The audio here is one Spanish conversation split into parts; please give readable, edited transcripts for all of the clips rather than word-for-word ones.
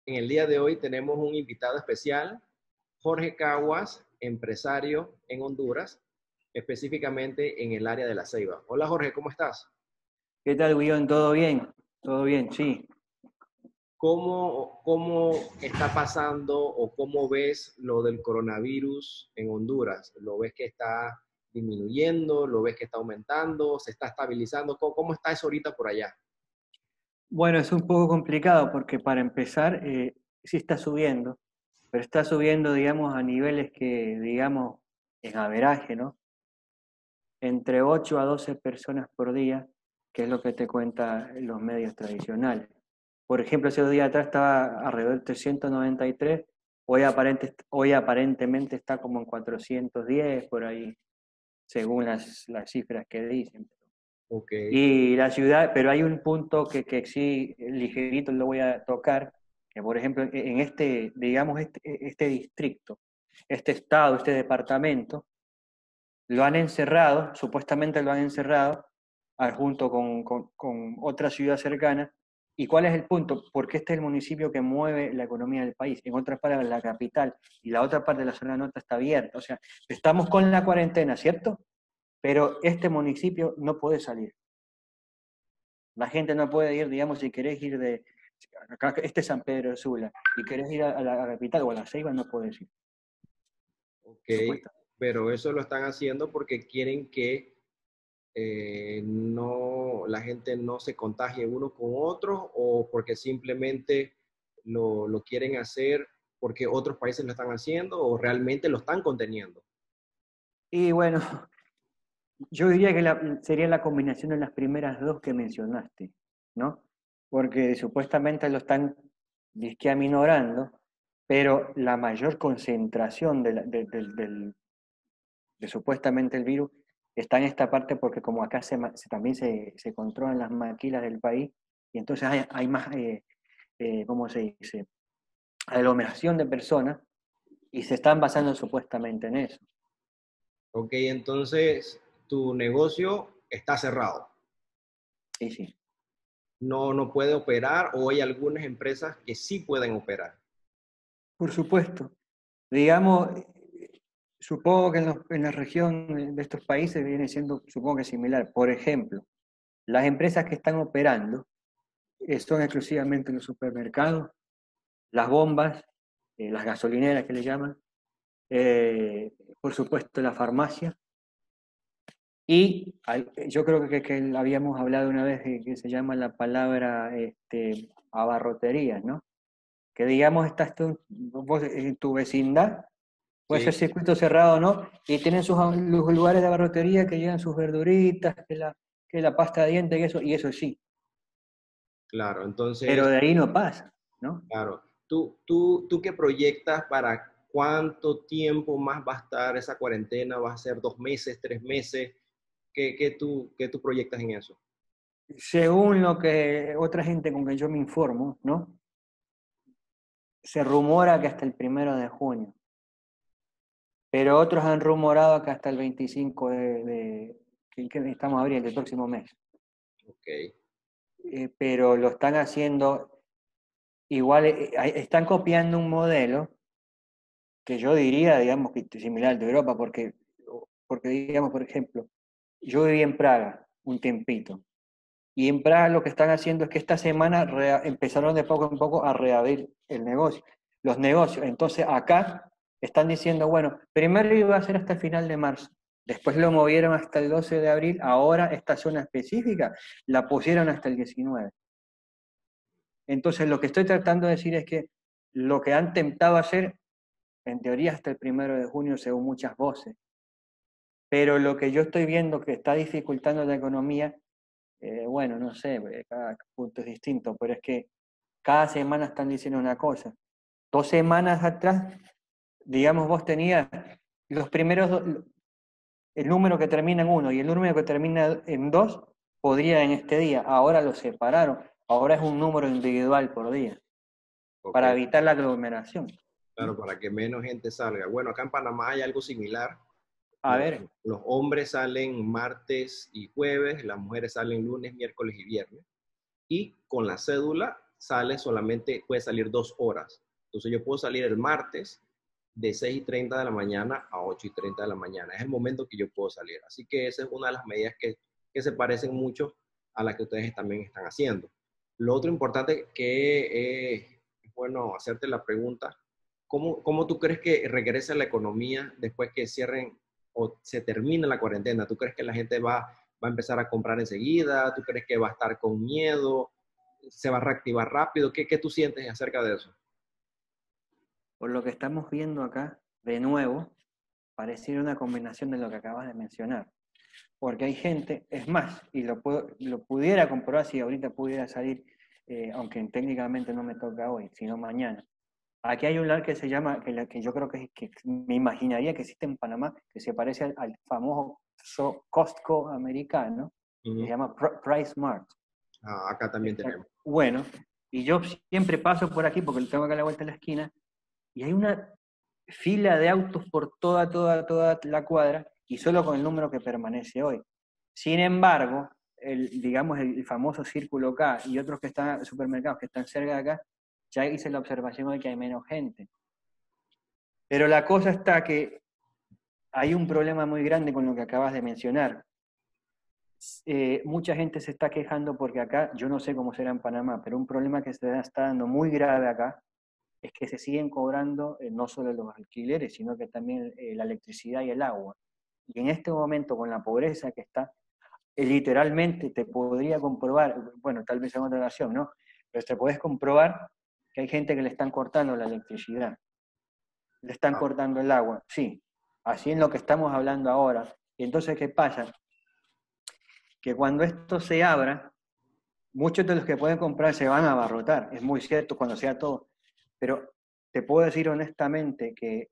En el día de hoy tenemos un invitado especial, Jorge Caguas, empresario en Honduras, específicamente en el área de La Ceiba. Hola Jorge, ¿cómo estás? ¿Qué tal, Guión? ¿Todo bien? Todo bien, sí. ¿Cómo está pasando o cómo ves lo del coronavirus en Honduras? ¿Lo ves que está disminuyendo? ¿Lo ves que está aumentando? ¿Se está estabilizando? ¿Cómo está eso ahorita por allá? Bueno, es un poco complicado porque para empezar, sí está subiendo, pero está subiendo, digamos, a niveles que, digamos, en averaje, ¿no? Entre 8 a 12 personas por día, que es lo que te cuentan los medios tradicionales. Por ejemplo, hace 2 días atrás estaba alrededor de 393, hoy aparentemente está como en 410 por ahí, según las cifras que dicen. Ok, Y la ciudad, pero hay un punto que sí, ligerito lo voy a tocar, que por ejemplo en este, digamos, este distrito, este estado, este departamento, lo han encerrado, supuestamente lo han encerrado, junto con otra ciudad cercana. ¿Y cuál es el punto? Porque este es el municipio que mueve la economía del país. En otras palabras, la capital y la otra parte de la zona norte está abierta. O sea, estamos con la cuarentena, ¿cierto? Pero este municipio no puede salir. La gente no puede ir, digamos, si querés ir de, acá, este es San Pedro Sula, y querés ir a la capital o a La Ceiba, no puedes ir, ok, supuestamente. pero eso lo están haciendo porque quieren que no, la gente no se contagie uno con otro o porque simplemente lo quieren hacer porque otros países lo están haciendo o realmente lo están conteniendo. Y bueno, yo diría que sería la combinación de las primeras dos que mencionaste, ¿no? Porque supuestamente lo están disque aminorando, pero la mayor concentración de supuestamente el virus está en esta parte porque como acá también se controlan las maquilas del país, y entonces hay más, ¿cómo se dice? Aglomeración de personas y se están basando supuestamente en eso. Ok, entonces tu negocio está cerrado. Y sí, No puede operar o hay algunas empresas que sí pueden operar. por supuesto. Digamos, supongo que en la región de estos países viene siendo, supongo que similar. Por ejemplo, las empresas que están operando son exclusivamente los supermercados, las bombas, las gasolineras que le llaman, por supuesto la farmacia. Y yo creo que habíamos hablado una vez de que se llama la palabra abarroterías, ¿no? Que digamos, estás tú, vos en tu vecindad, puede ser Sí, circuito cerrado o no, y tienen los lugares de abarrotería que llevan sus verduritas, que la pasta de dientes y eso sí, claro. pero Entonces, de ahí no pasa, ¿no? claro. ¿Tú qué proyectas para cuánto tiempo más va a estar esa cuarentena? ¿Va a ser 2 meses, 3 meses? ¿Qué tú proyectas en eso? Según lo que otra gente con que yo me informo, ¿no? Se rumora que hasta el 1 de junio, pero otros han rumorado que hasta el 25 que estamos a abril, del próximo mes. Ok, Pero lo están haciendo igual, están copiando un modelo que yo diría, digamos, que es similar al de Europa, porque, digamos, por ejemplo, yo viví en Praga un tiempito, y en Praga lo que están haciendo es que esta semana empezaron de poco en poco a reabrir los negocios. Entonces acá están diciendo, bueno, primero iba a ser hasta el final de marzo, después lo movieron hasta el 12 de abril, ahora esta zona específica la pusieron hasta el 19. Entonces lo que estoy tratando de decir es que lo que han tentado hacer, en teoría hasta el 1 de junio, según muchas voces, pero lo que yo estoy viendo que está dificultando la economía, bueno, no sé, cada punto es distinto, pero es que cada semana están diciendo una cosa. 2 semanas atrás, digamos, vos tenías los primeros, el número que termina en 1 y el número que termina en 2 podría en este día. Ahora lo separaron. Ahora es un número individual por día, ok, para evitar la aglomeración, claro, ¿no? para que menos gente salga. Bueno, acá en Panamá hay algo similar. A Los, ver, los hombres salen martes y jueves, las mujeres salen lunes, miércoles y viernes. Y con la cédula sale solamente, puede salir 2 horas. Entonces yo puedo salir el martes de 6:30 de la mañana a 8:30 de la mañana. Es el momento que yo puedo salir. Así que esa es una de las medidas que se parecen mucho a las que ustedes también están haciendo. Lo otro importante que es bueno hacerte la pregunta, ¿cómo tú crees que regrese la economía después que cierren o se termine la cuarentena? ¿Tú crees que la gente va a empezar a comprar enseguida? ¿Tú crees que va a estar con miedo? ¿Se va a reactivar rápido? ¿Qué tú sientes acerca de eso? Por lo que estamos viendo acá, de nuevo, pareciera una combinación de lo que acabas de mencionar. Porque hay gente, es más, y lo pudiera comprobar si ahorita pudiera salir, aunque técnicamente no me toca hoy, sino mañana. Aquí hay un lugar que se llama, que yo creo que me imaginaría que existe en Panamá, que se parece al famoso Costco americano, que se Ujú. llama Price Mart. Acá también tenemos. Bueno, y yo siempre paso por aquí porque tengo acá a la vuelta de la esquina, y hay una fila de autos por toda la cuadra, y solo con el número que permanece hoy. Sin embargo, digamos el famoso Círculo K y otros que están, supermercados que están cerca de acá, ya hice la observación de que hay menos gente. Pero la cosa está que hay un problema muy grande con lo que acabas de mencionar. Mucha gente se está quejando porque acá, yo no sé cómo será en Panamá, pero un problema que se está dando muy grave acá es que se siguen cobrando no solo los alquileres, sino que también la electricidad y el agua. Y en este momento, con la pobreza que está, literalmente te podría comprobar, bueno, tal vez en otra ocasión, ¿no? Pero te puedes comprobar que hay gente que le están cortando la electricidad, le están Ah, cortando el agua, sí, así en lo que estamos hablando ahora. Y entonces, ¿qué pasa? Que cuando esto se abra, muchos de los que pueden comprar se van a abarrotar, es muy cierto cuando sea todo, pero te puedo decir honestamente que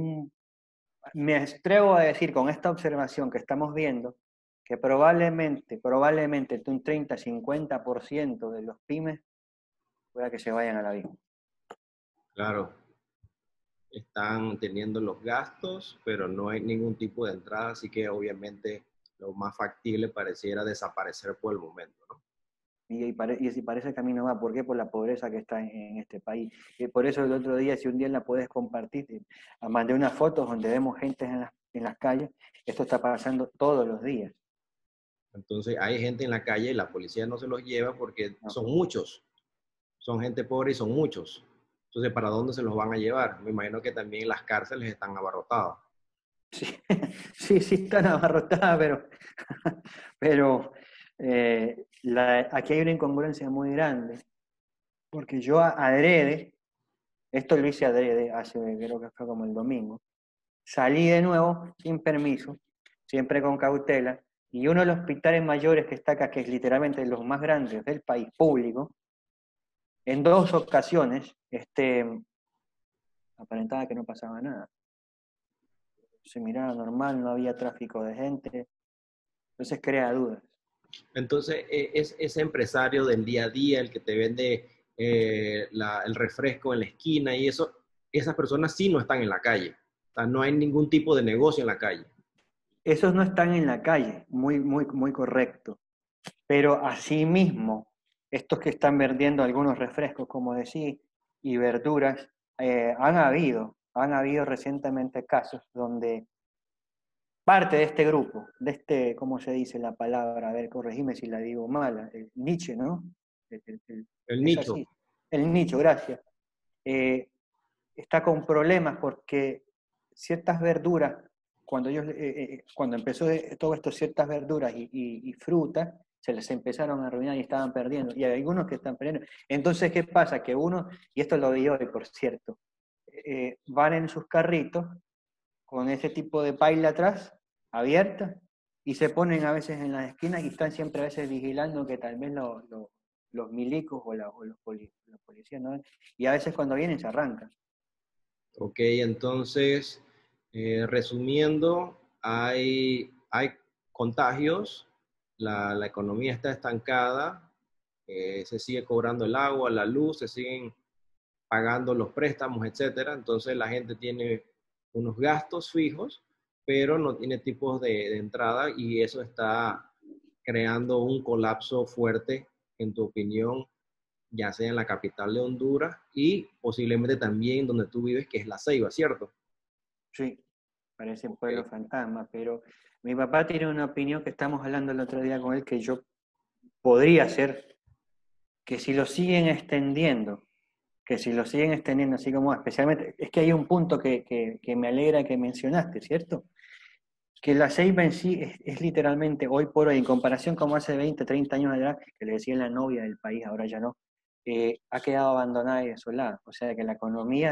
me atrevo a decir con esta observación que estamos viendo, que probablemente un 30-50% de los pymes pueda que se vayan a la vida. claro, están teniendo los gastos, pero no hay ningún tipo de entrada, así que obviamente lo más factible pareciera desaparecer por el momento, ¿no? Y si parece camino va, ¿por qué? Por la pobreza que está en este país. Y por eso el otro día, si un día la puedes compartir, mandé unas fotos donde vemos gente en las calles. Esto está pasando todos los días. Entonces hay gente en la calle y la policía no se los lleva porque ¿No? son muchos, son gente pobre y son muchos. Entonces, ¿para dónde se los van a llevar? Me imagino que también las cárceles están abarrotadas. Sí, sí, están abarrotadas, pero aquí hay una incongruencia muy grande, porque yo adrede, esto lo hice adrede hace, creo que fue como el domingo, salí de nuevo sin permiso, siempre con cautela, y uno de los hospitales mayores que está acá, que es literalmente los más grandes del país, público, en 2 ocasiones, aparentaba que no pasaba nada. Se miraba normal, no había tráfico de gente, entonces crea dudas. Entonces, es ese empresario del día a día, el que te vende el refresco en la esquina y eso, esas personas sí no están en la calle. O sea, no hay ningún tipo de negocio en la calle. Esos no están en la calle, muy correcto. Pero asimismo, estos que están vendiendo algunos refrescos, como decía, y verduras, han habido recientemente casos donde parte de este grupo, ¿cómo se dice la palabra? A ver, corregime si la digo mala, el niche, ¿no? El Es nicho. así, el nicho, gracias. Eh, Está con problemas porque ciertas verduras, cuando empezó todo esto, ciertas verduras y frutas, se les empezaron a arruinar y estaban perdiendo. Y hay algunos que están perdiendo. Entonces, ¿qué pasa? Que uno, y esto lo vi hoy, por cierto, van en sus carritos con ese tipo de paila atrás, abierta, y se ponen a veces en las esquinas y están siempre a veces vigilando que tal vez los milicos o los policías no ven. Y a veces cuando vienen se arrancan. Ok, entonces, resumiendo, hay contagios, la economía está estancada, se sigue cobrando el agua, la luz, se siguen pagando los préstamos, etcétera. Entonces la gente tiene unos gastos fijos, pero no tiene tipos de entrada y eso está creando un colapso fuerte, en tu opinión, ya sea en la capital de Honduras y posiblemente también donde tú vives, que es La Ceiba, ¿cierto? Sí, parece un Ok, pueblo fantasma, pero mi papá tiene una opinión que estamos hablando el otro día con él que yo podría ser, que si lo siguen extendiendo, así como especialmente, es que hay un punto que me alegra que mencionaste, ¿cierto? Que la ceiba en sí es literalmente hoy por hoy, en comparación como hace 20, 30 años atrás, que le decían la novia del país, ahora ya no, ha quedado abandonada y desolada. O sea que la economía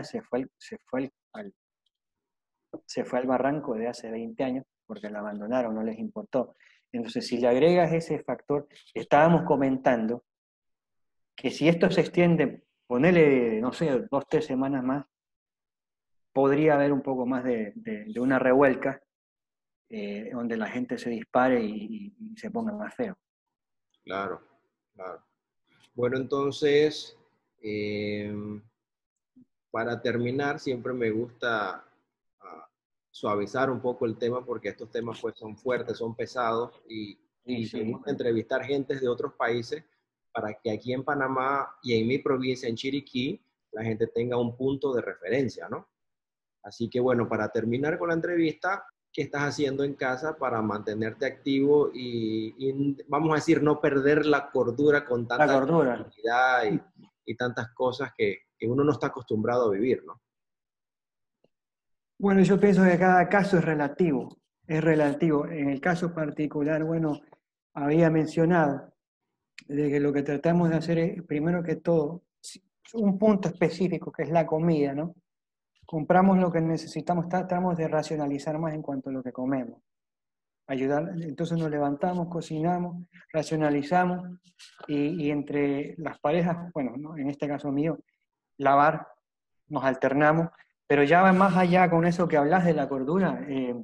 se fue al barranco de hace 20 años porque la abandonaron, no les importó. Entonces, si le agregas ese factor, estábamos comentando que si esto se extiende, ponele, no sé, 2, 3 semanas más, podría haber un poco más de una revuelca donde la gente se dispare y se ponga más feo. claro, claro. Bueno, entonces, eh, para terminar, siempre me gusta suavizar un poco el tema porque estos temas pues son fuertes, son pesados Sí, y me sí, gusta entrevistar gentes de otros países para que aquí en Panamá y en mi provincia, en Chiriquí, la gente tenga un punto de referencia, ¿no? Así que bueno, para terminar con la entrevista, ¿qué estás haciendo en casa para mantenerte activo y vamos a decir, no perder la cordura con la tanta gordura. actividad y tantas cosas que uno no está acostumbrado a vivir, ¿no? Bueno, yo pienso que cada caso es relativo, es relativo. En el caso particular, bueno, había mencionado de que lo que tratamos de hacer es, primero que todo, un punto específico que es la comida, ¿no? Compramos lo que necesitamos, tratamos de racionalizar más en cuanto a lo que comemos. Ayudar, entonces nos levantamos, cocinamos, racionalizamos y entre las parejas, bueno, ¿no? En este caso mío, lavar, nos alternamos, pero ya va más allá con eso que hablas de la cordura.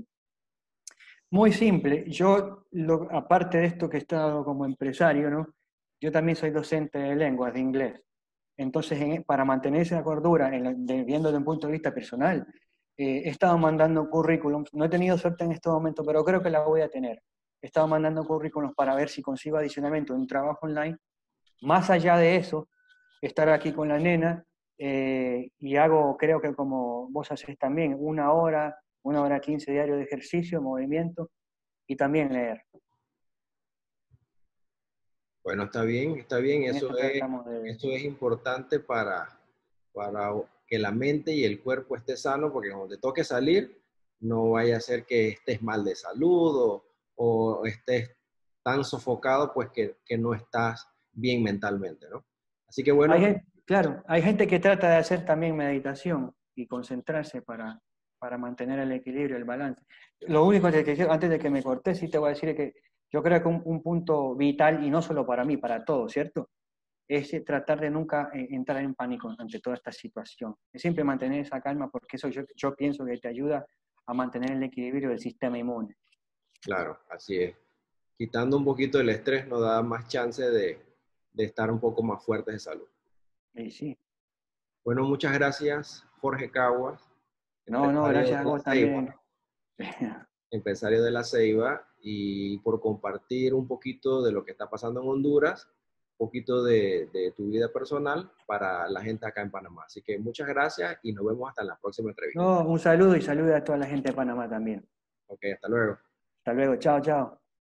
Muy simple, yo, aparte de esto que he estado como empresario, ¿no? Yo también soy docente de lenguas, de inglés. Entonces, para mantener esa cordura, viendo desde un punto de vista personal, he estado mandando currículums, no he tenido suerte en este momento, pero creo que la voy a tener. He estado mandando currículums para ver si consigo adicionalmente un trabajo online. Más allá de eso, estar aquí con la nena y hago, creo que como vos hacés también, 1 hora 15 diario de ejercicio, movimiento y también leer. Bueno, está bien, En eso tratamos de... eso es importante para que la mente y el cuerpo esté sano, porque cuando te toque salir, no vaya a ser que estés mal de salud o estés tan sofocado, pues que no estás bien mentalmente, ¿no? Así que Hay bueno, gente, claro, hay gente que trata de hacer también meditación y concentrarse para mantener el equilibrio, el balance. Lo único que antes de que me cortes, sí te voy a decir es que yo creo que un punto vital, y no solo para mí, para todos, ¿cierto? Es tratar de nunca entrar en pánico ante toda esta situación. Es siempre mantener esa calma, porque eso yo pienso que te ayuda a mantener el equilibrio del sistema inmune. claro, así es. Quitando un poquito el estrés nos da más chance de estar un poco más fuertes de salud. Y sí, Bueno, muchas gracias, Jorge Caguas, no, empresario gracias de a La vos Ceiba. también. Empresario de La Ceiba, y por compartir un poquito de lo que está pasando en Honduras, un poquito de tu vida personal para la gente acá en Panamá. Así que muchas gracias y nos vemos hasta la próxima entrevista. No, un saludo y saluda a toda la gente de Panamá también. Ok, hasta luego. Hasta luego, chao, chao.